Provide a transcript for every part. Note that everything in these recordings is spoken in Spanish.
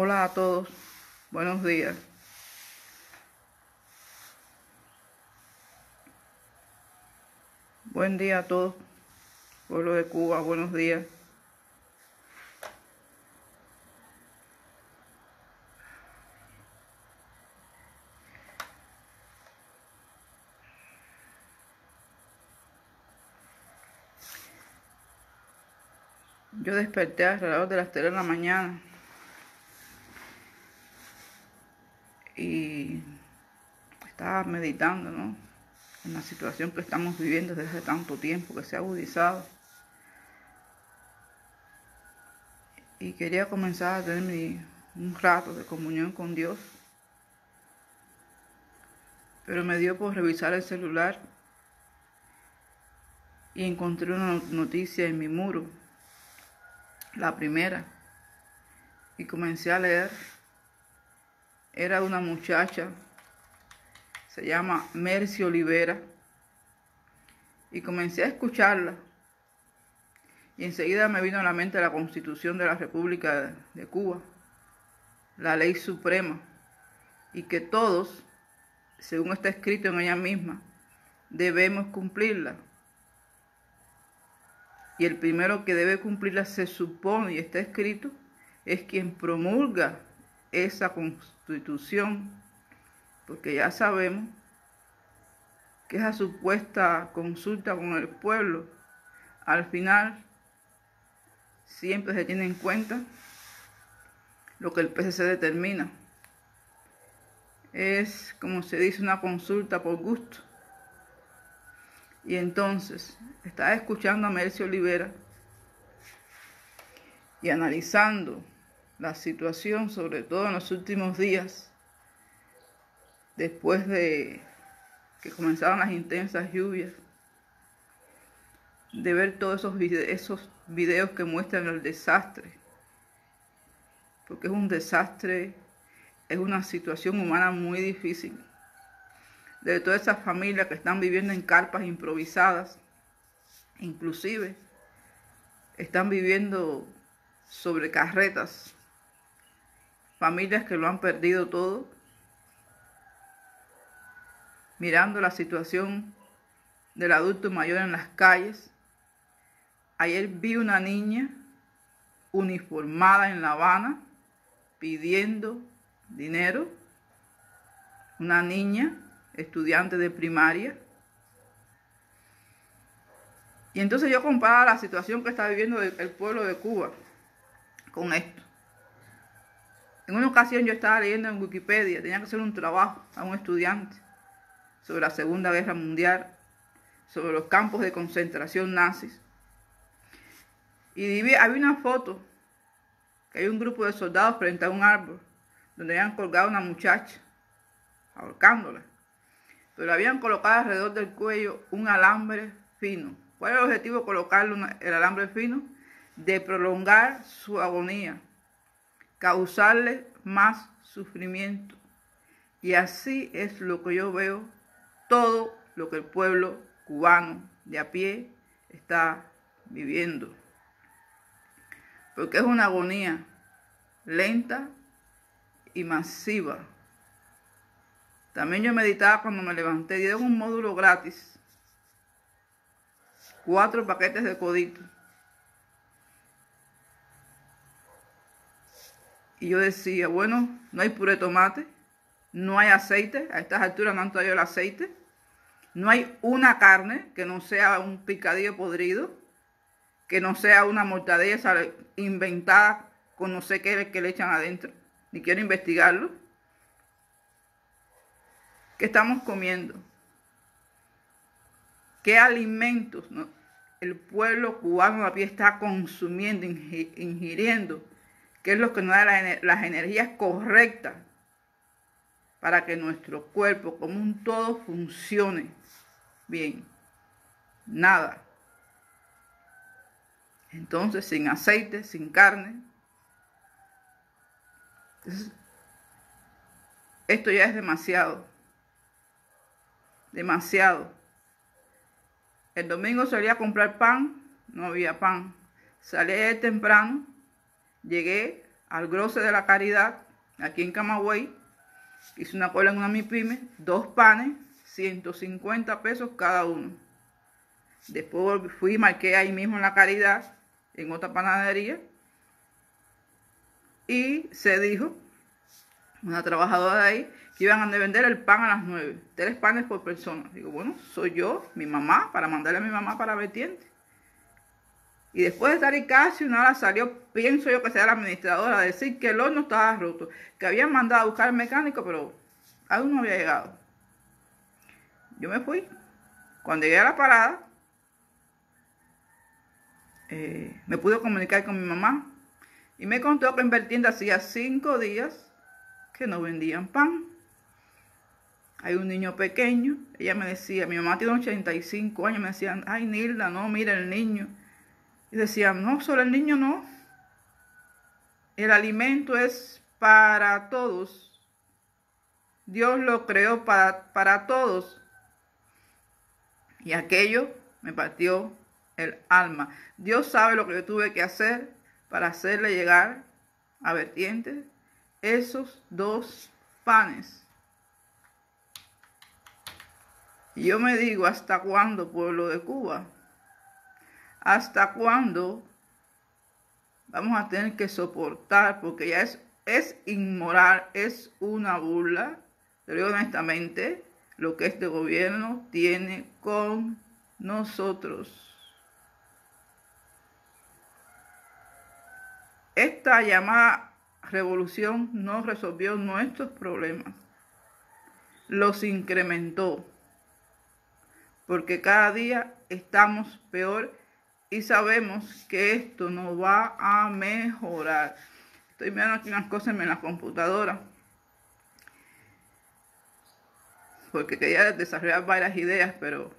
Hola a todos, buenos días. Buen día a todos, pueblo de Cuba, buenos días. Yo desperté alrededor de las 3 de la mañana y estaba meditando, ¿no?, en la situación que estamos viviendo desde hace tanto tiempo, que se ha agudizado. Y quería comenzar a tener un rato de comunión con Dios. Pero me dio por revisar el celular y encontré una noticia en mi muro, la primera, y comencé a leer. Era una muchacha, se llama Mercy Olivera, y comencé a escucharla. Y enseguida me vino a la mente la Constitución de la República de Cuba, la ley suprema, y que todos, según está escrito en ella misma, debemos cumplirla. Y el primero que debe cumplirla, se supone, y está escrito, es quien promulga esa Constitución, porque ya sabemos que esa supuesta consulta con el pueblo, al final, siempre se tiene en cuenta lo que el PCC determina. Es, como se dice, una consulta por gusto. Y entonces, estaba escuchando a Mercy Olivera y analizando la situación, sobre todo en los últimos días, después de que comenzaron las intensas lluvias, de ver todos esos videos que muestran el desastre, porque es un desastre, es una situación humana muy difícil, de todas esas familias que están viviendo en carpas improvisadas, inclusive están viviendo sobre carretas, familias que lo han perdido todo, mirando la situación del adulto mayor en las calles. Ayer vi una niña uniformada en La Habana pidiendo dinero, una niña estudiante de primaria. Y entonces yo comparaba la situación que está viviendo el pueblo de Cuba con esto. En una ocasión yo estaba leyendo en Wikipedia, tenía que hacer un trabajo a un estudiante sobre la Segunda Guerra Mundial, sobre los campos de concentración nazis. Y había una foto, que hay un grupo de soldados frente a un árbol, donde habían colgado a una muchacha, ahorcándola. Pero habían colocado alrededor del cuello un alambre fino. ¿Cuál era el objetivo de colocarle el alambre fino? De prolongar su agonía, causarle más sufrimiento. Y así es lo que yo veo, todo lo que el pueblo cubano de a pie está viviendo. Porque es una agonía lenta y masiva. También yo meditaba cuando me levanté, dieron un módulo gratis, 4 paquetes de codito. Y yo decía, bueno, no hay puré de tomate, no hay aceite, a estas alturas no han traído el aceite, no hay una carne que no sea un picadillo podrido, que no sea una mortadella inventada con no sé qué que le echan adentro, ni quiero investigarlo. ¿Qué estamos comiendo? ¿Qué alimentos el pueblo cubano a pie está consumiendo, ingiriendo? ¿Qué es lo que nos da las energías correctas para que nuestro cuerpo como un todo funcione bien? Nada. Entonces, sin aceite, sin carne. Entonces, esto ya es demasiado. Demasiado. El domingo salí a comprar pan, no había pan. Salí temprano, llegué al Groce de la Caridad, aquí en Camagüey. Hice una cola en una MIPYME, 2 panes, 150 pesos cada uno. Después fui y marqué ahí mismo en la Caridad, en otra panadería. Y se dijo, una trabajadora de ahí, que iban a vender el pan a las 9. 3 panes por persona. Digo, bueno, soy yo, mi mamá, para mandarle a mi mamá para vertiente. Y después de estar ahí casi una hora salió, pienso yo que sea la administradora, a decir que el horno estaba roto, que habían mandado a buscar al mecánico, pero aún no había llegado. Yo me fui. Cuando llegué a la parada, me pude comunicar con mi mamá y me contó que en vertiente hacía 5 días que no vendían pan. Hay un niño pequeño, ella me decía, mi mamá tiene 85 años, me decían, ay Nilda, no, mira el niño. Y decían, no, solo el niño no. El alimento es para todos. Dios lo creó para todos. Y aquello me partió el alma. Dios sabe lo que yo tuve que hacer para hacerle llegar a vertientes esos 2 panes. Y yo me digo, ¿hasta cuándo, pueblo de Cuba? ¿Hasta cuándo vamos a tener que soportar? Porque ya es inmoral, es una burla, te lo digo honestamente, lo que este gobierno tiene con nosotros. Esta llamada revolución no resolvió nuestros problemas, los incrementó, porque cada día estamos peor y sabemos que esto no va a mejorar. Estoy mirando aquí unas cosas en la computadora, porque quería desarrollar varias ideas, pero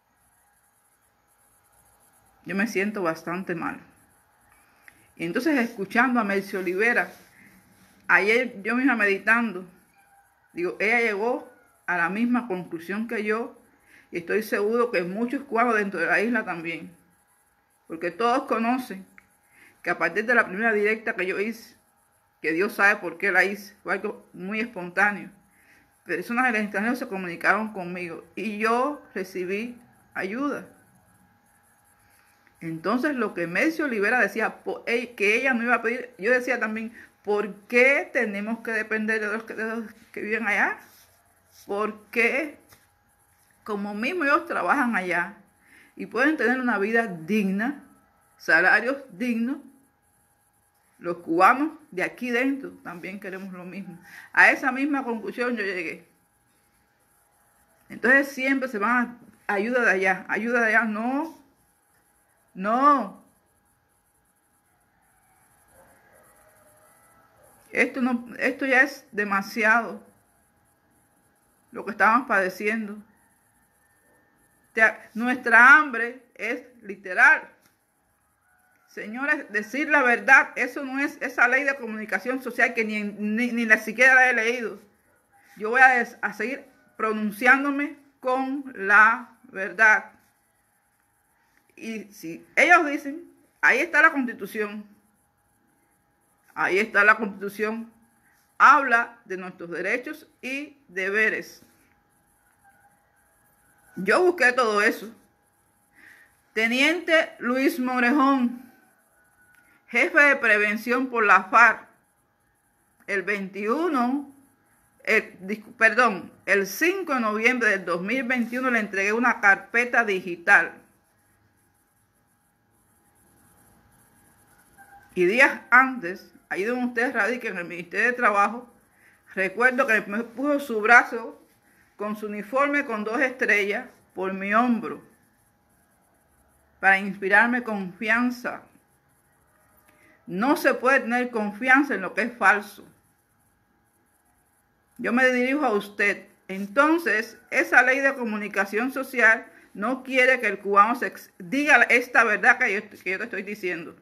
yo me siento bastante mal. Y entonces, escuchando a Mercy Olivera, ayer yo misma meditando, digo, ella llegó a la misma conclusión que yo, y estoy seguro que muchos cubanos dentro de la isla también, porque todos conocen que a partir de la primera directa que yo hice, que Dios sabe por qué la hice, fue algo muy espontáneo, personas del extranjero se comunicaron conmigo y yo recibí ayuda. Entonces, lo que Mercy Olivera decía, que ella no iba a pedir, yo decía también, ¿por qué tenemos que depender de los que viven allá? ¿Por qué? Como mismo ellos trabajan allá y pueden tener una vida digna, salarios dignos, los cubanos de aquí dentro también queremos lo mismo. A esa misma conclusión yo llegué. Entonces siempre se van a ayuda de allá, no. Esto ya es demasiado lo que estamos padeciendo. Nuestra hambre es literal. Señores, decir la verdad, eso no es esa ley de comunicación social que ni la siquiera la he leído. Yo voy a seguir pronunciándome con la verdad. Y si ellos dicen, ahí está la Constitución, ahí está la Constitución, habla de nuestros derechos y deberes. Yo busqué todo eso. Teniente Luis Morejón, jefe de prevención por la FARC, el 5 de noviembre del 2021 le entregué una carpeta digital. Y días antes, ahí donde usted radica en el Ministerio de Trabajo, recuerdo que me puso su brazo con su uniforme con 2 estrellas por mi hombro para inspirarme confianza. No se puede tener confianza en lo que es falso. Yo me dirijo a usted. Entonces, esa ley de comunicación social no quiere que el cubano diga esta verdad que yo te estoy diciendo.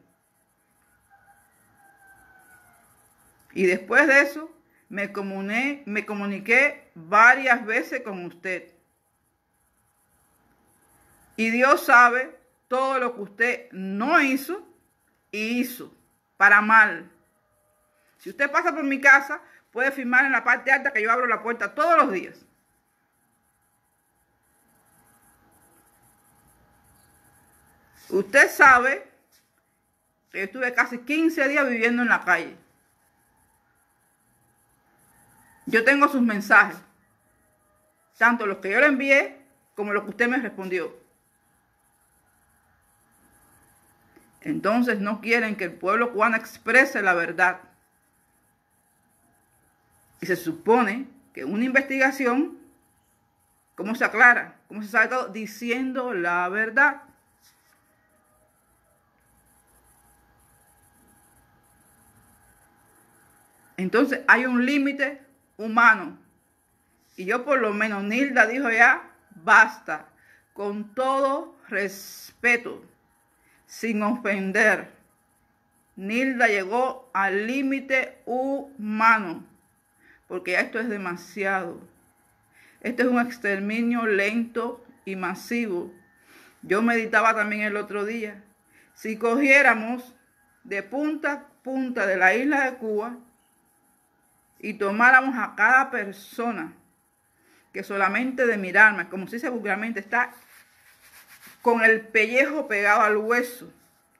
Y después de eso, me comuniqué varias veces con usted. Y Dios sabe todo lo que usted no hizo y hizo para mal. Si usted pasa por mi casa, puede firmar en la parte alta que yo abro la puerta todos los días. Usted sabe que yo estuve casi 15 días viviendo en la calle. Yo tengo sus mensajes, tanto los que yo le envié como los que usted me respondió. Entonces no quieren que el pueblo cubano exprese la verdad. Y se supone que una investigación, ¿cómo se aclara? ¿Cómo se sabe todo? Diciendo la verdad. Entonces hay un límite humano. Y yo por lo menos, Nilda dijo ya, basta. Con todo respeto, sin ofender. Nilda llegó al límite humano. Porque ya esto es demasiado. Esto es un exterminio lento y masivo. Yo meditaba también el otro día. Si cogiéramos de punta a punta de la isla de Cuba y tomáramos a cada persona que solamente de mirarme, como se dice vulgarmente, está con el pellejo pegado al hueso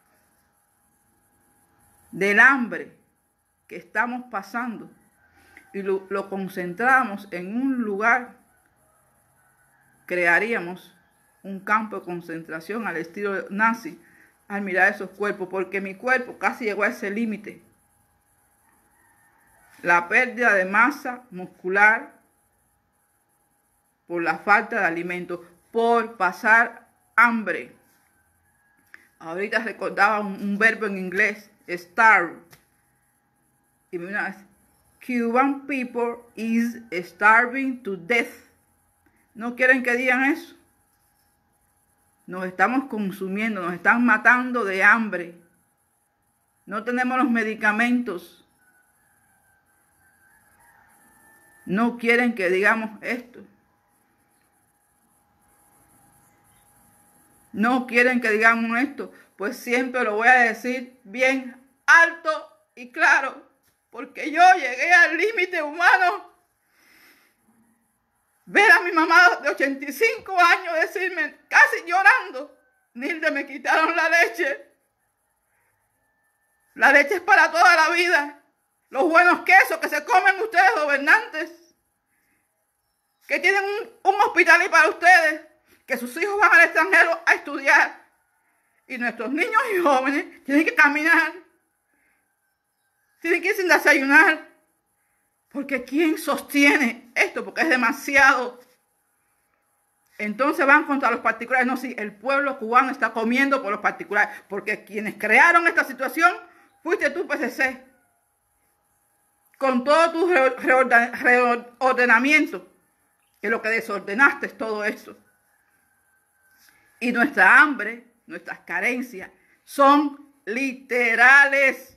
del hambre que estamos pasando, y lo concentramos en un lugar, crearíamos un campo de concentración al estilo nazi al mirar esos cuerpos, porque mi cuerpo casi llegó a ese límite. La pérdida de masa muscular por la falta de alimento, por pasar hambre. Ahorita recordaba un verbo en inglés, starve. Y me una vez, Cuban people is starving to death. ¿No quieren que digan eso? Nos estamos consumiendo, nos están matando de hambre. No tenemos los medicamentos. No quieren que digamos esto. No quieren que digamos esto. Pues siempre lo voy a decir bien alto y claro. Porque yo llegué al límite humano. Ver a mi mamá de 85 años decirme, casi llorando, Nilda, me quitaron la leche. La leche es para toda la vida. Los buenos quesos que se comen ustedes, gobernantes, que tienen un hospital ahí para ustedes, que sus hijos van al extranjero a estudiar. Y nuestros niños y jóvenes tienen que caminar. Tienen que ir sin desayunar. Porque ¿quién sostiene esto? Porque es demasiado. Entonces van contra los particulares. No, sí, el pueblo cubano está comiendo por los particulares. Porque quienes crearon esta situación fuiste tú, PCC. Con todo tu reordenamiento. Que lo que desordenaste es todo esto. Y nuestra hambre, nuestras carencias son literales.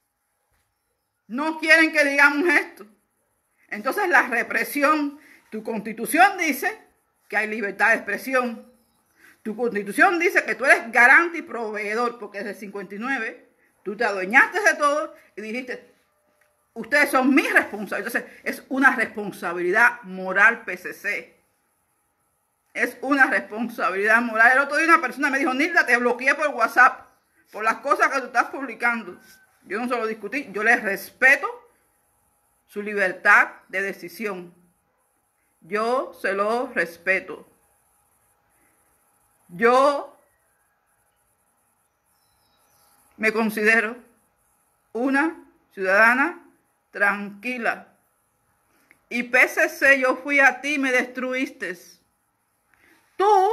No quieren que digamos esto. Entonces la represión, tu constitución dice que hay libertad de expresión. Tu constitución dice que tú eres garante y proveedor, porque desde el 59 tú te adueñaste de todo y dijiste, ustedes son mis responsables. Entonces es una responsabilidad moral, PCC. Es una responsabilidad moral. El otro día una persona me dijo, Nilda, te bloqueé por WhatsApp por las cosas que tú estás publicando. Yo no se lo discutí, yo les respeto su libertad de decisión. Yo se lo respeto. Yo me considero una ciudadana tranquila. Y PCC, yo fui a ti y me destruiste. Tú,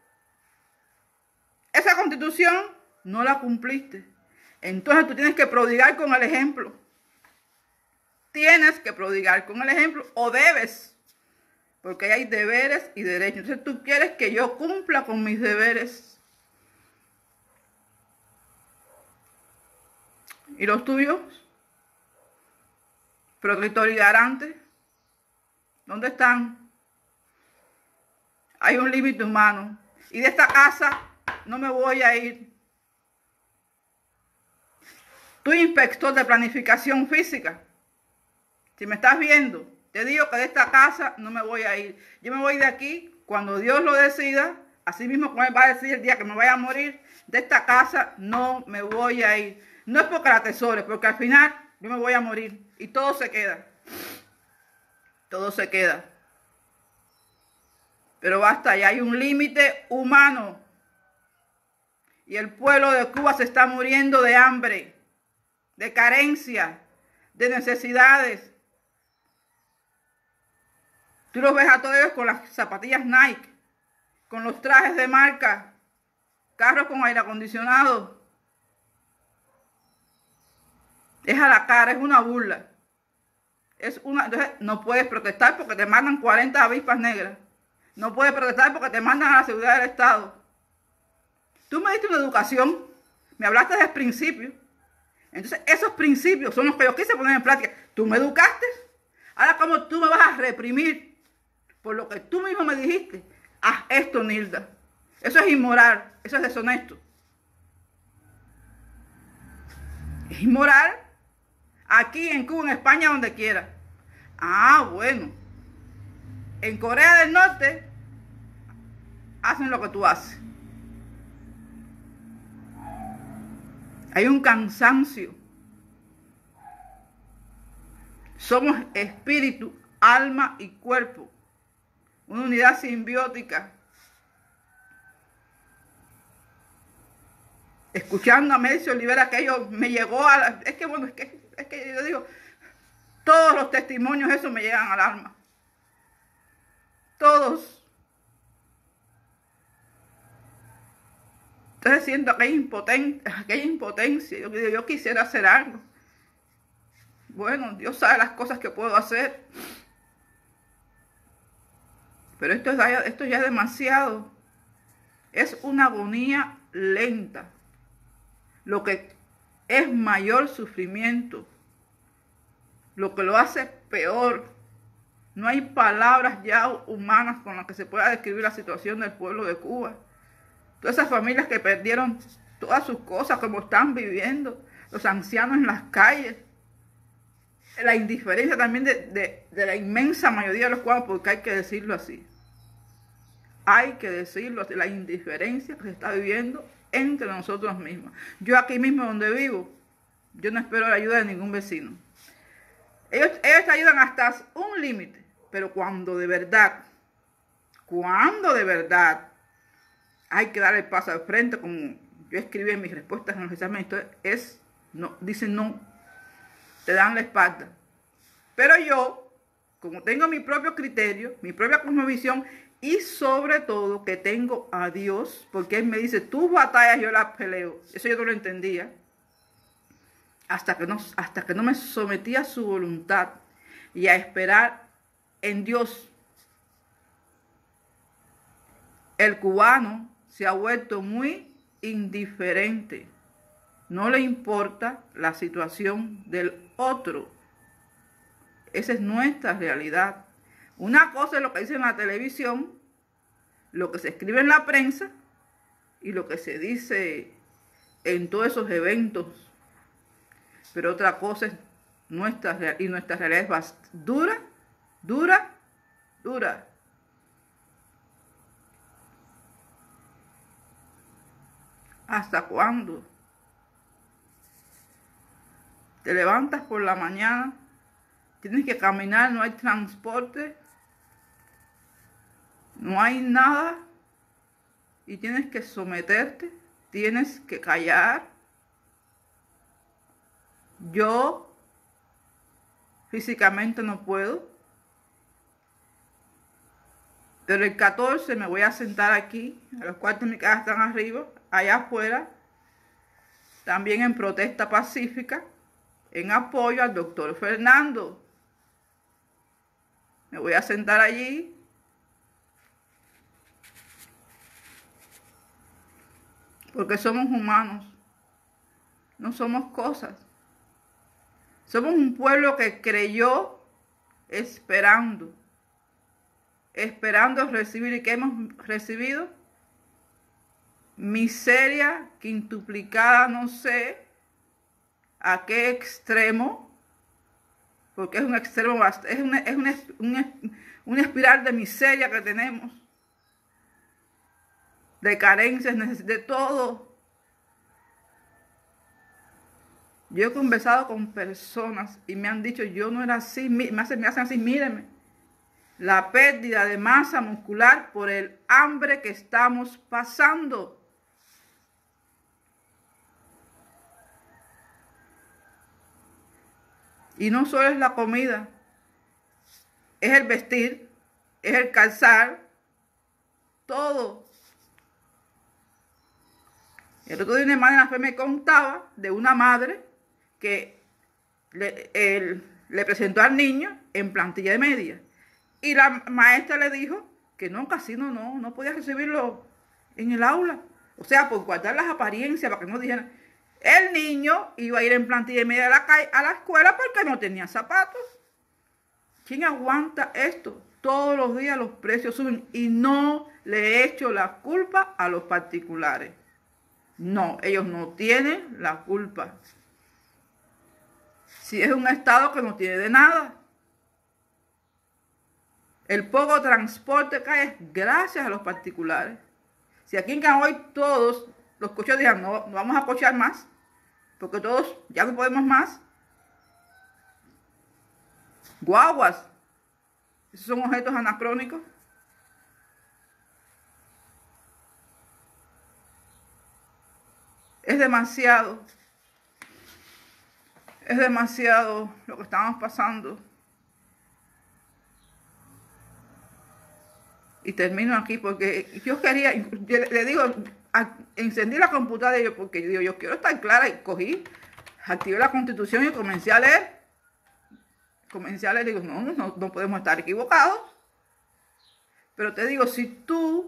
esa constitución, no la cumpliste. Entonces tú tienes que prodigar con el ejemplo. Tienes que prodigar con el ejemplo o debes. Porque hay deberes y derechos. Entonces tú quieres que yo cumpla con mis deberes. ¿Y los tuyos? Protector y garante. ¿Dónde están? Hay un límite humano. Y de esta casa no me voy a ir. Tu inspector de planificación física Si me estás viendo, te digo que de esta casa no me voy a ir. Yo me voy de aquí cuando Dios lo decida, así mismo como Él va a decir el día que me vaya a morir, de esta casa no me voy a ir. No es porque la atesore, porque al final yo me voy a morir y todo se queda. Todo se queda. Pero basta, ya hay un límite humano. Y el pueblo de Cuba se está muriendo de hambre, de carencia, de necesidades. Tú los ves a todos ellos con las zapatillas Nike, con los trajes de marca, carros con aire acondicionado. Es a la cara, es una burla. Entonces no puedes protestar porque te mandan 40 avispas negras. No puedes protestar porque te mandan a la seguridad del Estado. Tú me diste una educación, me hablaste de principios. Entonces esos principios son los que yo quise poner en práctica. Tú me educaste. Ahora, ¿cómo tú me vas a reprimir por lo que tú mismo me dijiste? Haz esto, Nilda. Eso es inmoral, eso es deshonesto. Es inmoral. Aquí, en Cuba, en España, donde quiera. Ah, bueno. En Corea del Norte hacen lo que tú haces. Hay un cansancio. Somos espíritu, alma y cuerpo. Una unidad simbiótica. Escuchando a Melcio Olivera, aquello me llegó a la... Es que yo digo, todos los testimonios, eso me llegan al alma. Todos. Entonces siento aquella impotencia. Yo quisiera hacer algo. Bueno, Dios sabe las cosas que puedo hacer. Pero esto ya es demasiado. Es una agonía lenta. Lo que es mayor sufrimiento. Lo que lo hace peor. No hay palabras ya humanas con las que se pueda describir la situación del pueblo de Cuba. Todas esas familias que perdieron todas sus cosas, como están viviendo, los ancianos en las calles, la indiferencia también de la inmensa mayoría de los cubanos, porque hay que decirlo así. Hay que decirlo así, la indiferencia que se está viviendo entre nosotros mismos. Yo aquí mismo donde vivo, yo no espero la ayuda de ningún vecino. Ellos te ayudan hasta un límite, pero cuando de verdad hay que dar el paso al frente, como yo escribí en mis respuestas en los exámenes, dicen no, te dan la espalda. Pero yo, como tengo mi propio criterio, mi propia cosmovisión, y sobre todo que tengo a Dios, porque Él me dice, tus batallas yo las peleo. Eso yo no lo entendía. Hasta que no me sometí a su voluntad y a esperar en Dios. El cubano se ha vuelto muy indiferente. No le importa la situación del otro. Esa es nuestra realidad. Una cosa es lo que dice en la televisión, lo que se escribe en la prensa y lo que se dice en todos esos eventos. Pero otra cosa es nuestra realidad es dura. ¿Hasta cuándo? Te levantas por la mañana, tienes que caminar, no hay transporte, no hay nada y tienes que someterte, tienes que callar. Yo físicamente no puedo, pero el 14 me voy a sentar aquí, a los cuartos de mi casa están arriba, allá afuera, también en protesta pacífica, en apoyo al doctor Fernando. Me voy a sentar allí. Porque somos humanos. No somos cosas. Somos un pueblo que creyó esperando recibir. ¿Y qué hemos recibido? Miseria quintuplicada, no sé a qué extremo. porque es un extremo, una espiral de miseria que tenemos, de carencias, de todo. Yo he conversado con personas y me han dicho, yo no era así, me hacen así, mírenme. La pérdida de masa muscular por el hambre que estamos pasando. Y no solo es la comida, es el vestir, es el calzar, todo. El otro día una hermana en la fe me contaba de una madre que le presentó al niño en plantilla de media. Y la maestra le dijo que no, casi no podía recibirlo en el aula. O sea, por guardar las apariencias, para que no dijeran. El niño iba a ir en plantilla de media a la escuela porque no tenía zapatos. ¿Quién aguanta esto? Todos los días los precios suben y no le echo la culpa a los particulares. No, ellos no tienen la culpa. Si es un estado que no tiene de nada. El poco transporte que hay es gracias a los particulares. Si aquí en Canahoy todos los coches digan no vamos a cochear más, porque todos ya no podemos más. Guaguas, esos son objetos anacrónicos. Es demasiado lo que estamos pasando. Y termino aquí porque yo quería, le digo, encendí la computadora y porque digo, yo quiero estar clara y cogí, activé la Constitución y comencé a leer. Digo, no podemos estar equivocados. Pero te digo, si tú,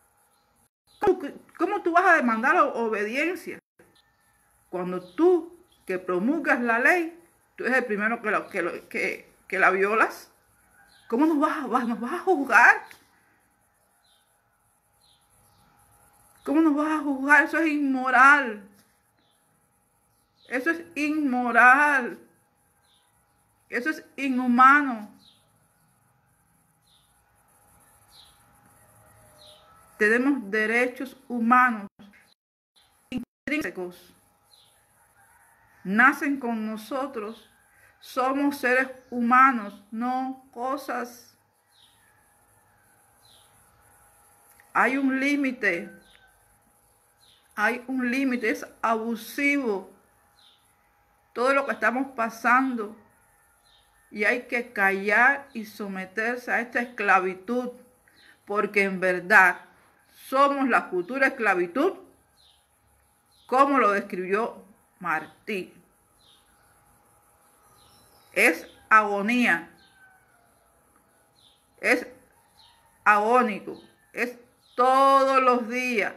¿cómo tú vas a demandar obediencia? Cuando tú que promulgas la ley, tú eres el primero que la violas. ¿Cómo nos vas a juzgar? ¿Cómo nos vas a juzgar? Eso es inmoral. Eso es inmoral. Eso es inhumano. Tenemos derechos humanos intrínsecos. Nacen con nosotros. Somos seres humanos, no cosas. Hay un límite. Es abusivo todo lo que estamos pasando y hay que callar y someterse a esta esclavitud, porque en verdad somos la futura esclavitud, como lo describió Martí. Es agonía, es agónico, es todos los días.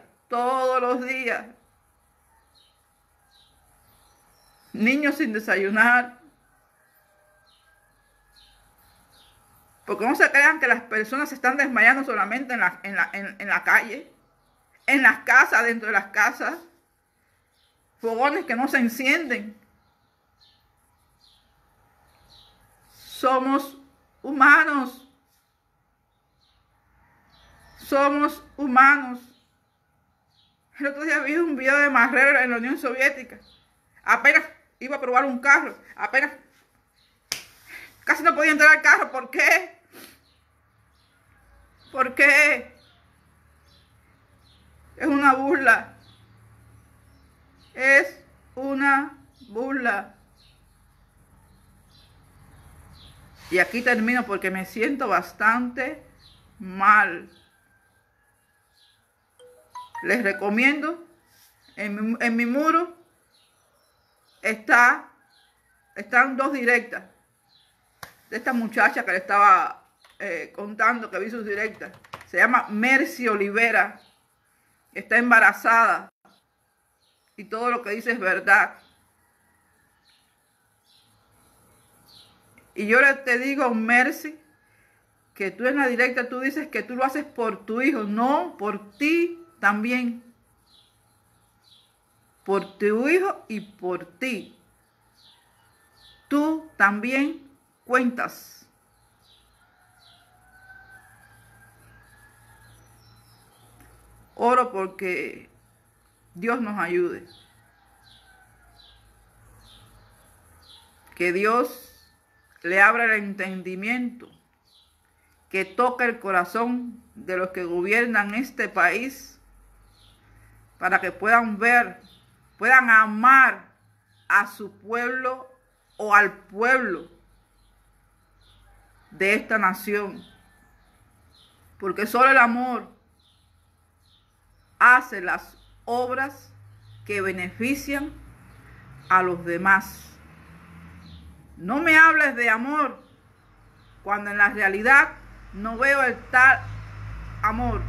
Niños sin desayunar. Porque no se crean que las personas se están desmayando solamente en la calle, en las casas, dentro de las casas. Fogones que no se encienden. Somos humanos. Somos humanos. El otro día vi un video de Marrero en la Unión Soviética. Apenas iba a probar un carro. Casi no podía entrar al carro. ¿Por qué? ¿Por qué? Es una burla. Es una burla. Y aquí termino porque me siento bastante mal. Les recomiendo, en mi muro están 2 directas de esta muchacha que le estaba contando que vi sus directas. Se llama Mercy Olivera. Está embarazada y todo lo que dice es verdad. Y yo te digo, Mercy, que tú en la directa tú dices que tú lo haces por tu hijo, no por ti también. Por tu hijo y por ti. Tú también cuentas. Oro porque Dios nos ayude. Que Dios le abra el entendimiento, que toque el corazón de los que gobiernan este país para que puedan ver, puedan amar a su pueblo o al pueblo de esta nación. Porque solo el amor hace las obras que benefician a los demás. No me hables de amor cuando en la realidad no veo el tal amor.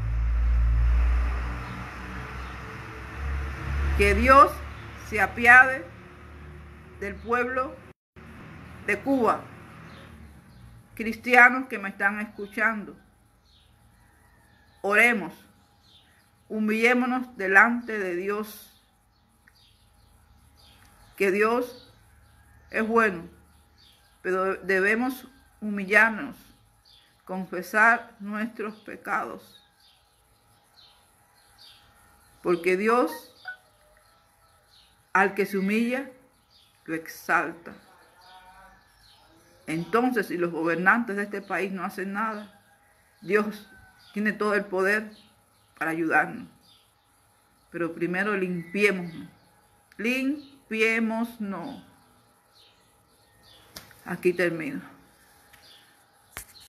Que Dios se apiade del pueblo de Cuba. Cristianos que me están escuchando, oremos, humillémonos delante de Dios. Que Dios es bueno, pero debemos humillarnos, confesar nuestros pecados. Porque Dios, al que se humilla, lo exalta. Entonces, si los gobernantes de este país no hacen nada, Dios tiene todo el poder para ayudarnos. Pero primero limpiémonos. Limpiémonos. Aquí termino.